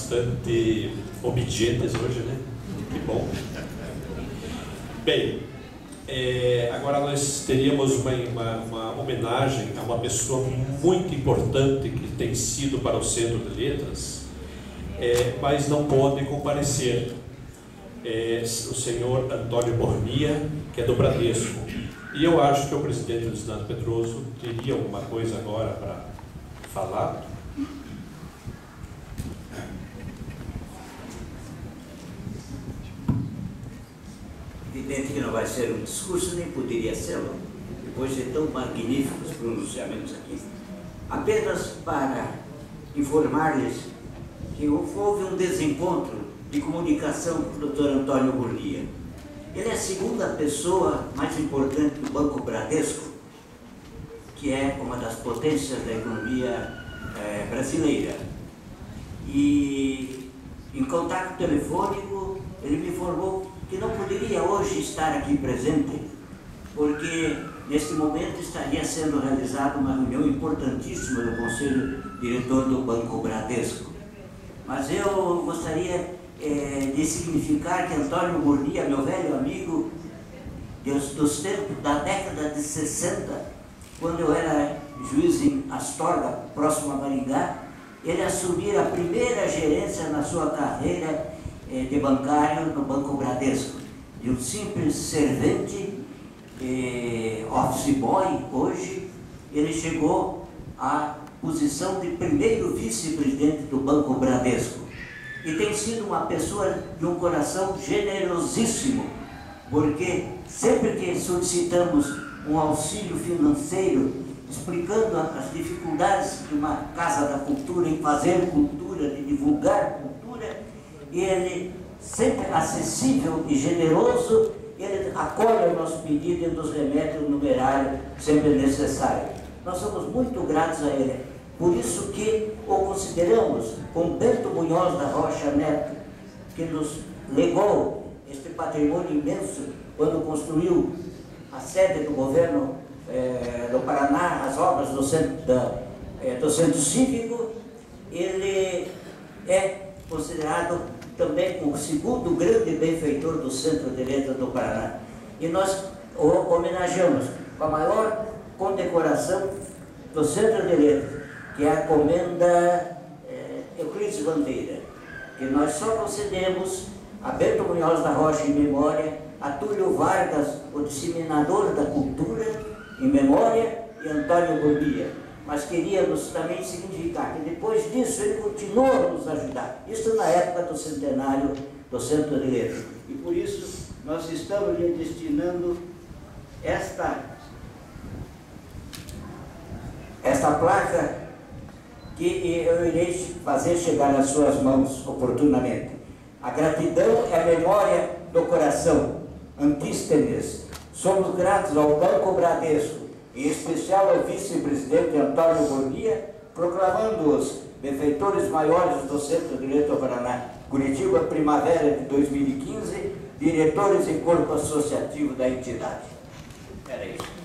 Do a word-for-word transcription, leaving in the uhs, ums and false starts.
bastante obedientes hoje, né? Que bom. Bem, é, agora nós teríamos uma, uma, uma homenagem a uma pessoa muito importante que tem sido para o Centro de Letras, é, mas não pode comparecer. É, o senhor Antônio Bornia, que é do Bradesco. E eu acho que o presidente Luiz Inácio Pedroso teria alguma coisa agora para falar. Evidente que não vai ser um discurso, nem poderia ser, depois de tão magníficos pronunciamentos aqui. Apenas para informar-lhes que houve um desencontro de comunicação com o doutor Antônio Bornia. Ele é a segunda pessoa mais importante do Banco Bradesco, que é uma das potências da economia é, brasileira. E em contato telefônico, ele me informou que não poderia hoje estar aqui presente, porque neste momento estaria sendo realizada uma reunião importantíssima do Conselho Diretor do Banco Bradesco. Mas eu gostaria é, de significar que Antônio Bornia, meu velho amigo dos, dos tempos da década de sessenta, quando eu era juiz em Astorga, próximo a Maringá, ele assumira a primeira gerência na sua carreira é, de bancário no Banco Bradesco. De um simples servente, é, office boy, hoje, ele chegou à posição de primeiro vice-presidente do Banco Bradesco. E tem sido uma pessoa de um coração generosíssimo, porque sempre que solicitamos um auxílio financeiro, explicando as dificuldades de uma Casa da Cultura em fazer cultura, de divulgar cultura, ele, sempre acessível e generoso, ele acolhe o nosso pedido e nos remete o numerário sempre necessário. Nós somos muito gratos a ele. Por isso que o consideramos com Bento Munhoz da Rocha Neto, que nos legou este patrimônio imenso quando construiu a sede do governo eh, do Paraná, as obras do centro, da, eh, do centro cívico. Ele é considerado também o segundo grande benfeitor do Centro de Letras do Paraná. E nós o homenageamos com a maior condecoração do Centro de Letras, que é a Comenda é, Euclides Bandeira, que nós só concedemos a Bento Munhoz da Rocha em memória, a Túlio Vargas, o disseminador da cultura, em memória, e Antônio Bornia. Mas queríamos também significar que depois disso ele continua a nos ajudar. Isso na época do centenário do Centro de Letras. E por isso nós estamos lhe destinando esta, esta placa, que eu irei fazer chegar nas suas mãos oportunamente. A gratidão é a memória do coração. Antístenes. Somos gratos ao Banco Bradesco, em especial ao vice-presidente Antônio Bornia, proclamando-os benfeitores maiores do Centro de Letras do Paraná. Curitiba, primavera de dois mil e quinze, diretores e corpo associativo da entidade. Era isso.